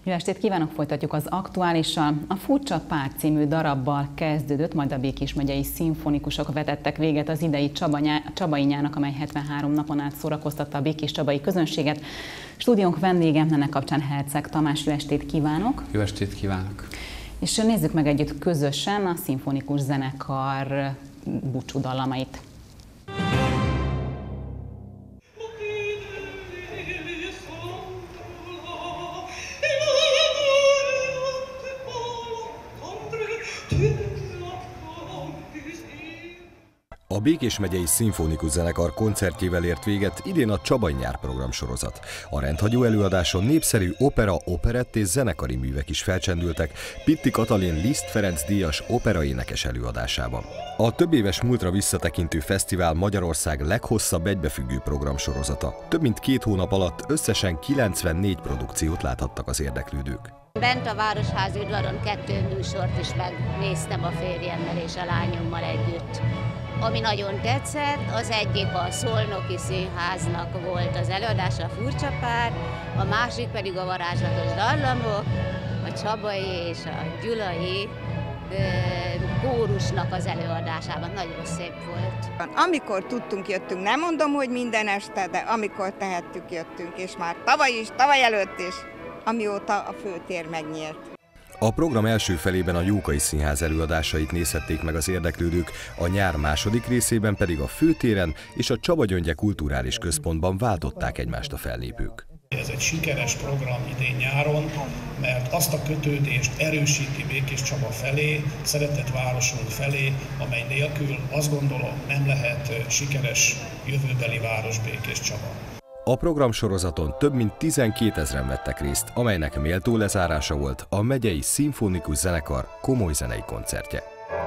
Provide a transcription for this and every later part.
Jó estét kívánok, folytatjuk az aktuálissal. A Furcsa Pár című darabbal kezdődött, majd a Békés megyei szimfonikusok vetettek véget az idei Csabai nyárnak, amely 73 napon át szórakoztatta a békés csabai közönséget. Stúdiónk vendége, ennek kapcsán Herceg Tamás, jó estét kívánok! Jó estét kívánok! És nézzük meg együtt közösen a szimfonikus zenekar búcsúdallamait. A Békés megyei szimfonikus zenekar koncertjével ért véget idén a Csabai nyár programsorozat. A rendhagyó előadáson népszerű opera, operett és zenekari művek is felcsendültek Pitti Katalin Liszt Ferenc díjas operaénekes előadásában. A több éves múltra visszatekintő fesztivál Magyarország leghosszabb egybefüggő programsorozata. Több mint 2 hónap alatt összesen 94 produkciót láthattak az érdeklődők. Bent a Városházi udvaron 2 műsort is megnéztem a férjemmel és a lányommal együtt. Ami nagyon tetszett, az egyik a Szolnoki Színháznak volt az előadása, a Furcsa Pár, a másik pedig a Varázslatos dallamok, a Csabai és a Gyulai kórusnak az előadásában. Nagyon szép volt. Amikor tudtunk, jöttünk, nem mondom, hogy minden este, de amikor tehettük, jöttünk, és már tavaly is, tavaly előtt is, amióta a főtér megnyílt. A program első felében a Jókai Színház előadásait nézhették meg az érdeklődők, a nyár második részében pedig a főtéren és a Csaba Gyöngye Kulturális Központban váltották egymást a fellépők. Ez egy sikeres program idén nyáron, mert azt a kötődést erősíti Békés Csaba felé, szeretett városunk felé, amely nélkül azt gondolom nem lehet sikeres jövőbeli város Békés Csaba. A programsorozaton több mint 12 000-en vettek részt, amelynek méltó lezárása volt a megyei szimfonikus zenekar komoly zenei koncertje.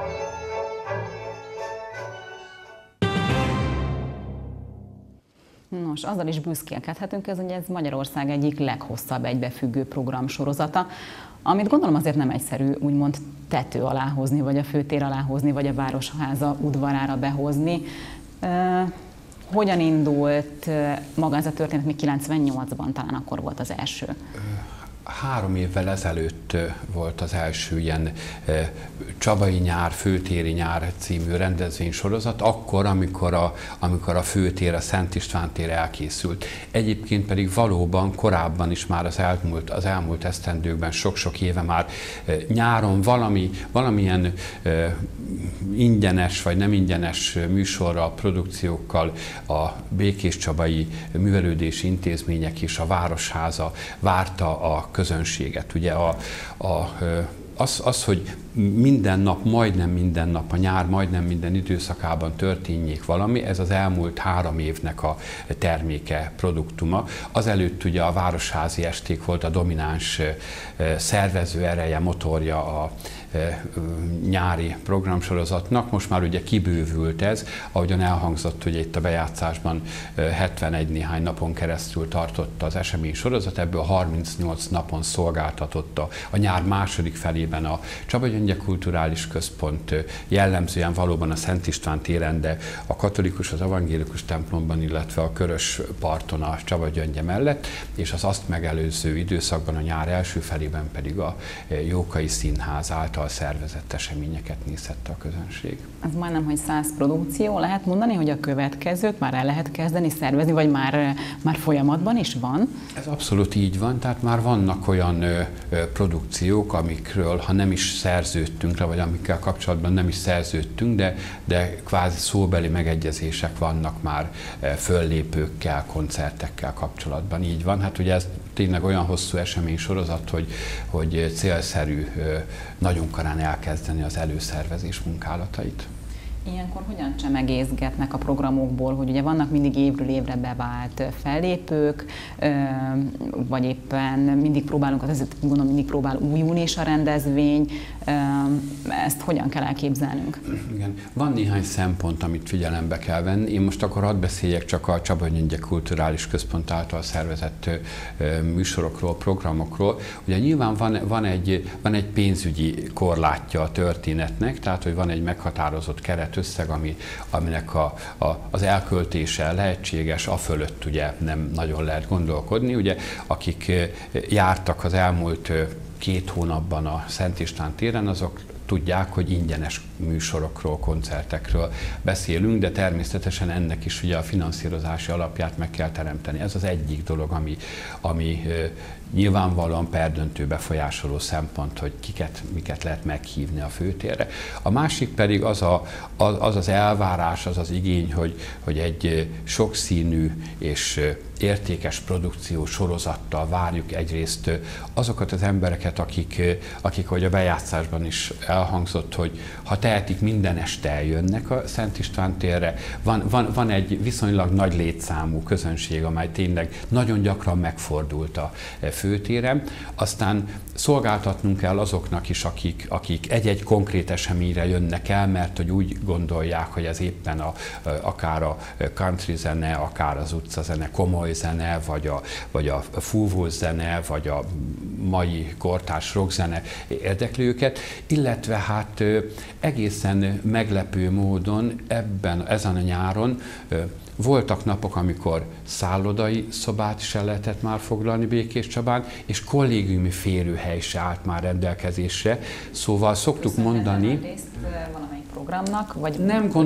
Nos, azzal is büszkélkedhetünk, hogy ez Magyarország egyik leghosszabb egybefüggő programsorozata, amit gondolom azért nem egyszerű úgymond tető alá hozni, vagy a főtér alá hozni, vagy a Városháza udvarára behozni. Hogyan indult maga ez a történet, még 98-ban talán akkor volt az első? 3 évvel ezelőtt volt az első ilyen Csabai nyár, főtéri nyár című rendezvénysorozat, akkor, amikor a főtér, a Szent István tér elkészült. Egyébként pedig valóban korábban is már az elmúlt esztendőkben, sok-sok éve már nyáron valamilyen ingyenes vagy nem ingyenes műsorral, produkciókkal a békés csabai művelődési intézmények és a Városháza várta a közönséget. Ugye az, hogy minden nap, majdnem minden nap, a nyár majdnem minden időszakában történjék valami, ez az elmúlt 3 évnek a terméke, produktuma. Azelőtt ugye a Városházi esték volt a domináns szervező ereje, motorja a nyári programsorozatnak, most már ugye kibővült ez, ahogyan elhangzott, hogy itt a bejátszásban 71 néhány napon keresztül tartott az esemény sorozat, ebből 38 napon szolgáltatott a nyár második felében a Csaba Gyöngye Kulturális Központ, jellemzően valóban a Szent István téren, de a katolikus, az evangélikus templomban, illetve a Körös parton a Csaba Gyöngye mellett, és az azt megelőző időszakban, a nyár első felében pedig a Jókai Színház által szervezett eseményeket nézhette a közönség. Ez majdnem, hogy 100 produkció. Lehet mondani, hogy a következőt már el lehet kezdeni szervezni, vagy már folyamatban is van? Ez abszolút így van, tehát már vannak olyan produkciók, amikről, ha nem is szerződtünk le, vagy amikkel kapcsolatban nem is szerződtünk, de kvázi szóbeli megegyezések vannak már föllépőkkel, koncertekkel kapcsolatban. Így van. Hát ugye ez tényleg olyan hosszú eseménysorozat, hogy célszerű nagyon korán elkezdeni az előszervezés munkálatait. Ilyenkor hogyan csemegészgetnek a programokból, hogy ugye vannak mindig évről évre bevált fellépők, vagy éppen mindig próbálunk, gondolom mindig próbál újulni is a rendezvény, ezt hogyan kell elképzelnünk? Igen. Van néhány szempont, amit figyelembe kell venni. Én most akkor hadd beszéljek csak a Csaba Gyöngye Kulturális Központ által szervezett műsorokról, programokról. Ugye nyilván van egy pénzügyi korlátja a történetnek, tehát hogy van egy meghatározott keret keretösszeg, aminek az elköltése lehetséges, a fölött ugye nem nagyon lehet gondolkodni. Ugye, akik jártak az elmúlt 2 hónapban a Szent István téren, azok tudják, hogy ingyenes műsorokról, koncertekről beszélünk, de természetesen ennek is ugye a finanszírozási alapját meg kell teremteni. Ez az egyik dolog, ami nyilvánvalóan perdöntő befolyásoló szempont, hogy miket lehet meghívni a főtérre. A másik pedig az elvárás, az az igény, hogy egy sokszínű és értékes produkció sorozattal várjuk egyrészt azokat az embereket, akik hogy a bejátszásban is elhangzott, hogy ha tehetik, minden este eljönnek a Szent István térre. Van egy viszonylag nagy létszámú közönség, amely tényleg nagyon gyakran megfordult a főtéren. Aztán szolgáltatnunk kell azoknak is, akik egy-egy konkrét eseményre jönnek el, mert hogy úgy gondolják, hogy ez éppen akár a country zene, akár az utcazene, komoly zene, vagy a fúvós zene, vagy a mai kortárs rockzene érdekli őket, illetve hát egészen meglepő módon ezen a nyáron voltak napok, amikor szállodai szobát is el lehetett már foglalni Békéscsabán, és kollégiumi férőhely se állt már rendelkezésre. Szóval szoktuk mondani... programnak, vagy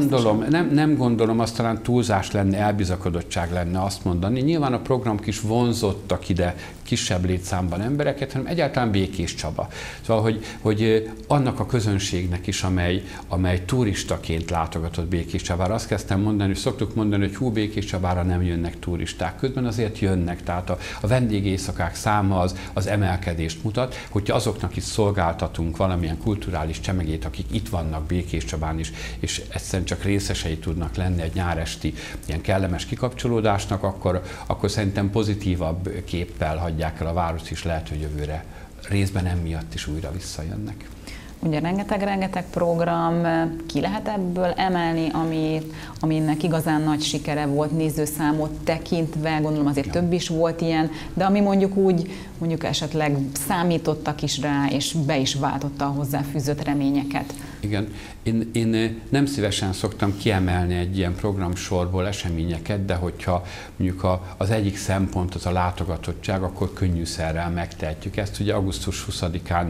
nem gondolom, azt talán túlzás lenne, elbizakodottság lenne azt mondani. Nyilván a program is vonzottak ide kisebb létszámban embereket, hanem egyáltalán Békéscsaba. Szóval, hogy annak a közönségnek is, amely turistaként látogatott Békéscsabára, azt kezdtem mondani, hogy szoktuk mondani, hogy Békéscsabára nem jönnek turisták, közben azért jönnek, tehát a vendégéjszakák száma az emelkedést mutat, hogyha azoknak is szolgáltatunk valamilyen kulturális csemegét, akik itt vannak Békéscsabán is, és egyszerűen csak részesei tudnak lenni egy nyáresti ilyen kellemes kikapcsolódásnak, akkor szerintem pozitívabb képpel hagyják el a várost, és lehet, hogy jövőre részben emiatt is újra visszajönnek. Ugye rengeteg program, ki lehet ebből emelni, aminek igazán nagy sikere volt nézőszámot tekintve, gondolom azért több is volt ilyen, de ami mondjuk esetleg számítottak is rá, és be is váltotta a hozzáfűzött reményeket. Igen, én nem szívesen szoktam kiemelni egy ilyen programsorból eseményeket, de hogyha mondjuk az egyik szempont az a látogatottság, akkor könnyűszerrel megtehetjük ezt. Ugye augusztus 20-án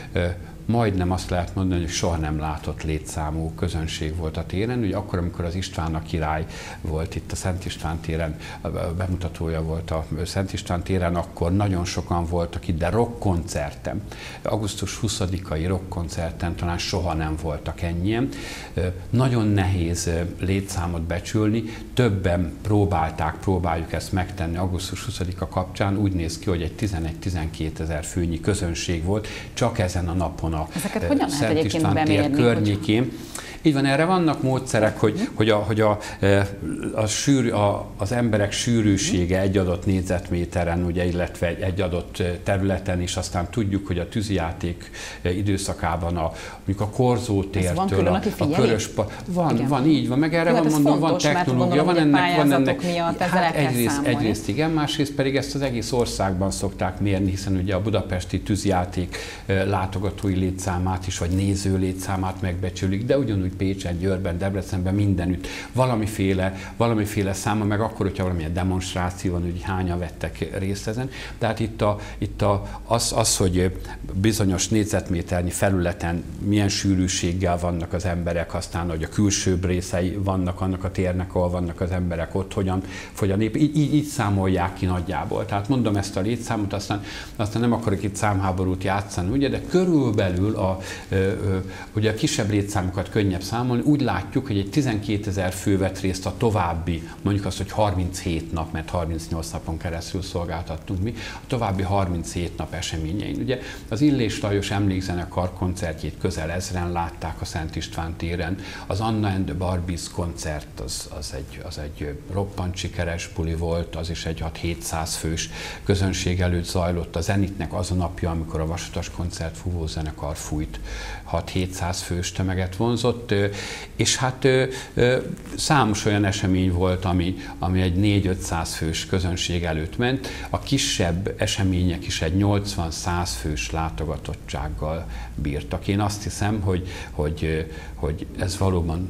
majdnem azt lehet mondani, hogy soha nem látott létszámú közönség volt a téren. Ugye akkor, amikor az István a király volt itt a Szent István téren, bemutatója volt a Szent István téren, akkor nagyon sokan voltak itt, de rockkoncerten, augusztus 20-ai rockkoncerten talán soha nem voltak ennyien. Nagyon nehéz létszámot becsülni, többen próbáljuk ezt megtenni augusztus 20-a kapcsán. Úgy néz ki, hogy egy 11-12 ezer főnyi közönség volt csak ezen a napon a Szent István tér környékén. Így van, erre vannak módszerek, hogy az emberek sűrűsége egy adott négyzetméteren, ugye, illetve egy adott területen is, aztán tudjuk, hogy a tűzijáték időszakában mondjuk a Korzó tértől a Körös... Van, így van, meg erre van mondom, van technológia, van ennek hát egyrészt igen, másrészt pedig ezt az egész országban szokták mérni, hiszen ugye a budapesti tűzijáték látogatói létszámát is, vagy néző létszámát megbecsülik, de ugyanúgy Pécsen, Győrben, Debrecenben, mindenütt valamiféle száma, meg akkor, hogyha valamilyen demonstráció van, hogy hányan vettek részt ezen. Tehát az, hogy bizonyos négyzetméternyi felületen milyen sűrűséggel vannak az emberek, aztán, hogy a külsőbb részei vannak annak a térnek, ahol vannak az emberek, ott hogyan fogy a nép, így számolják ki nagyjából. Tehát mondom ezt a létszámot, aztán nem akarok itt számháborút játszani, ugye, de körülbelül ugye a kisebb létszámokat könnyebb számolni. Úgy látjuk, hogy egy 12 ezer fő vett részt a további, mondjuk azt, hogy 37 nap, mert 38 napon keresztül szolgáltattunk mi, a további 37 nap eseményein. Ugye az Illés Lajos Emlékzenekar koncertjét közel 1000-en látták a Szent István téren, az Anna and the Barbies koncert az egy roppant sikeres buli volt, az is egy 6-700 fős közönség előtt zajlott. A Zenitnek az a napja, amikor a Vasutas Koncert fúvózenekar fújt, 6-700 fős tömeget vonzott, és hát számos olyan esemény volt, ami egy 4-500 fős közönség előtt ment. A kisebb események is egy 80-100 fős látogatottsággal bírtak. Én azt hiszem, hogy ez valóban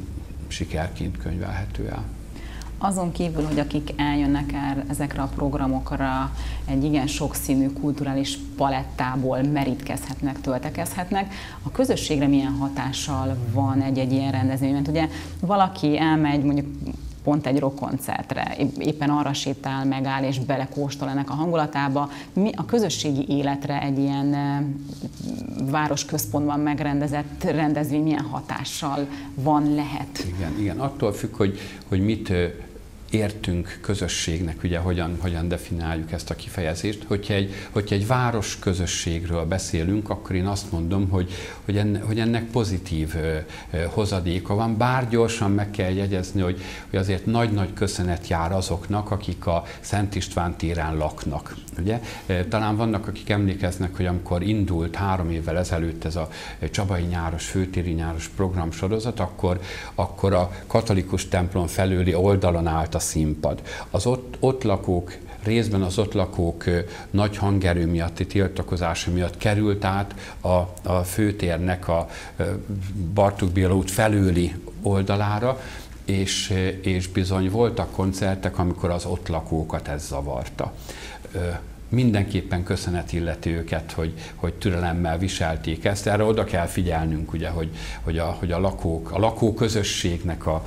sikerként könyvelhető el. Azon kívül, hogy akik eljönnek el ezekre a programokra, egy igen sokszínű kulturális palettából merítkezhetnek, töltekezhetnek, a közösségre milyen hatással van egy ilyen rendezvény? Mert ugye valaki elmegy mondjuk pont egy rockkoncertre, éppen arra sétál, megáll és belekóstol ennek a hangulatába. Mi a közösségi életre egy ilyen városközpontban megrendezett rendezvény milyen hatással van, lehet? Igen, attól függ, hogy mit értünk közösségnek, ugye hogyan definiáljuk ezt a kifejezést. Hogyha egy város közösségről beszélünk, akkor én azt mondom, hogy ennek pozitív hozadéka van, bár gyorsan meg kell jegyezni, hogy azért nagy-nagy köszönet jár azoknak, akik a Szent István téren laknak. Ugye? Talán vannak, akik emlékeznek, hogy amikor indult 3 évvel ezelőtt ez a Csabai nyáros, főtéri nyáros programsorozat, akkor a katolikus templom felőli oldalon állt a színpad. Az ott lakók, részben az ott lakók nagy hangerő miatti tiltakozása miatt került át a főtérnek a Bartók Béla út felőli oldalára, és bizony voltak koncertek, amikor az ott lakókat ez zavarta. Mindenképpen köszönet illeti őket, hogy türelemmel viselték ezt. Erre oda kell figyelnünk, ugye, hogy a lakóközösségnek a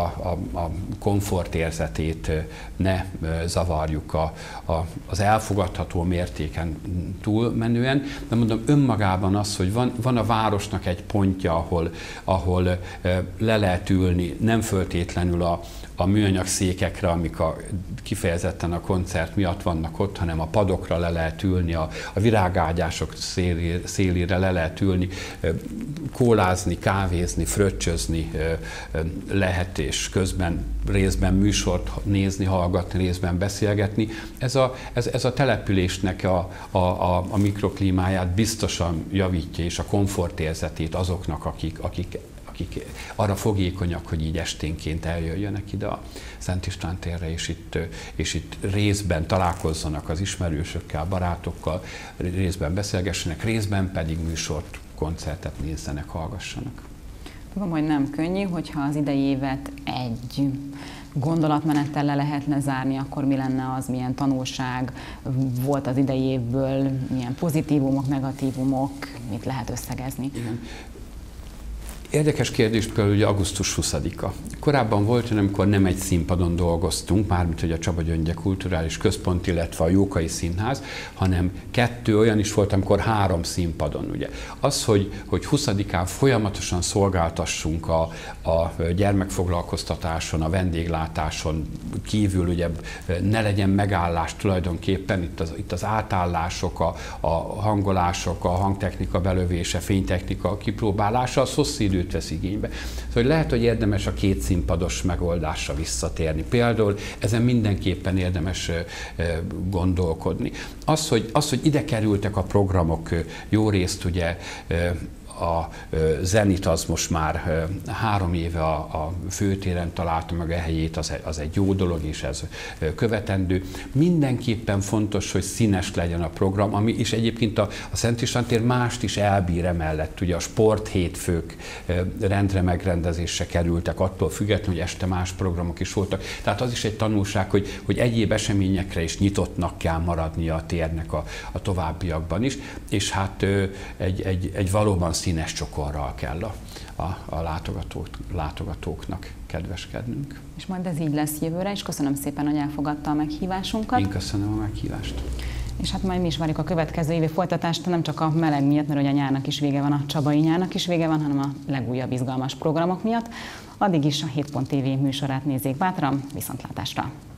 komfortérzetét ne zavarjuk az elfogadható mértéken túlmenően. De mondom, önmagában az, hogy van a városnak egy pontja, ahol le lehet ülni, nem föltétlenül a műanyag székekre, amik kifejezetten a koncert miatt vannak ott, hanem a padokra le lehet ülni, a virágágyások szélére le lehet ülni, kólázni, kávézni, fröccsözni lehet, és közben részben műsort nézni, hallgatni, részben beszélgetni. Ez a településnek a mikroklímáját biztosan javítja, és a komfortérzetét azoknak, akik arra fogékonyak, hogy így esténként eljöjjenek ide a Szent István térre, és itt részben találkozzanak az ismerősökkel, barátokkal, részben beszélgessenek, részben pedig műsort, koncertet nézzenek, hallgassanak. Tudom, hogy nem könnyű, hogyha az idei évet egy gondolatmenettel le lehetne zárni, akkor mi lenne az, milyen tanulság volt az idei évből, milyen pozitívumok, negatívumok, mit lehet összegezni? Igen. Érdekes kérdés például ugye augusztus 20-a. Korábban volt, amikor nem egy színpadon dolgoztunk, mármint hogy a Csaba Gyöngye Kulturális Központ, illetve a Jókai Színház, hanem 2 olyan is volt, amikor 3 színpadon. Ugye. Az, hogy 20-án folyamatosan szolgáltassunk a gyermekfoglalkoztatáson, a vendéglátáson kívül, ugye ne legyen megállás tulajdonképpen, itt az átállások, a hangolások, a hangtechnika belövése, fénytechnika kipróbálása, az hosszú időt vesz igénybe. Szóval lehet, hogy érdemes a 2 színpados megoldásra visszatérni. Például ezen mindenképpen érdemes gondolkodni. Az, hogy ide kerültek a programok, jó részt ugye a Zenit az most már 3 éve a főtéren találta meg a helyét, az egy jó dolog, és ez követendő. Mindenképpen fontos, hogy színes legyen a program, ami is egyébként a Szent István tér mást is elbír emellett. Ugye a sporthétfők rendre megrendezésre kerültek, attól függetlenül, hogy este más programok is voltak. Tehát az is egy tanulság, hogy egyéb eseményekre is nyitottnak kell maradnia a térnek a továbbiakban is, és hát egy valóban színes csokorral kell a látogatóknak kedveskednünk. És majd ez így lesz jövőre, és köszönöm szépen, hogy elfogadta a meghívásunkat. Én köszönöm a meghívást. És hát majd mi is várjuk a következő évi folytatást, nem csak a meleg miatt, mert ugye a nyárnak is vége van, a csabai nyárnak is vége van, hanem a legújabb izgalmas programok miatt. Addig is a 7.tv műsorát nézzék bátran, viszontlátásra!